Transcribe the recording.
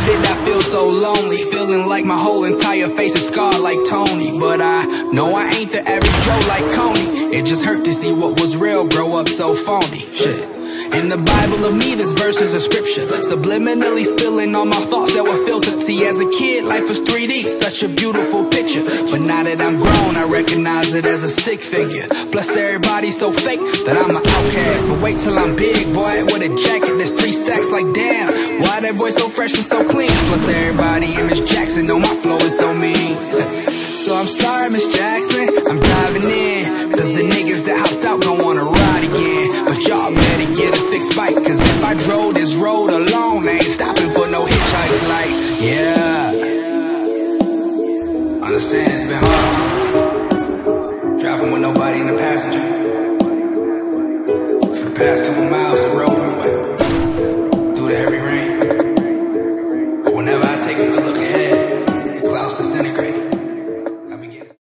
did I feel so lonely? Feeling like my whole entire face is scarred like Tony. But I know I ain't the average Joe like Coney. It just hurt to see what was real grow up so phony. Shit. In the Bible of me, this verse is a scripture, subliminally spilling all my thoughts that were filtered. See, as a kid, life was 3D, such a beautiful picture. But now that I'm grown, I recognize it as a stick figure. Plus everybody's so fake that I'm an outcast. But wait till I'm big, boy, with a jacket that's 3 stacks. Like damn, why that boy so fresh and so clean? Plus everybody in Miss Jackson know my flow is so mean. So I'm sorry, Miss Jackson, I'm diving in, cause the niggas that hopped out gon' wanna ride again. But y'all better get a fixed bike, cause if I drove this road alone, I ain't stopping for no hitchhikes. Like, yeah, understand it's been hard driving with nobody in the passenger for the past couple miles of road.